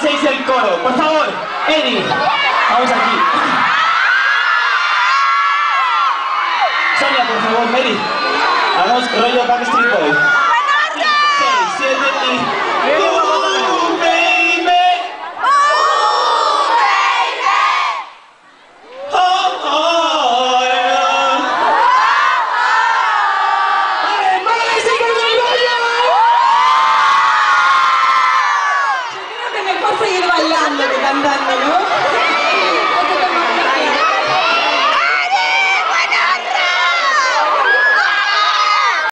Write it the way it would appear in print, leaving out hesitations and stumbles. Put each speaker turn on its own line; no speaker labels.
hacéis el coro. Por favor, Eddie, vamos aquí. Sonia, por favor, Mary. Hagamos rollo Backstreet Boys.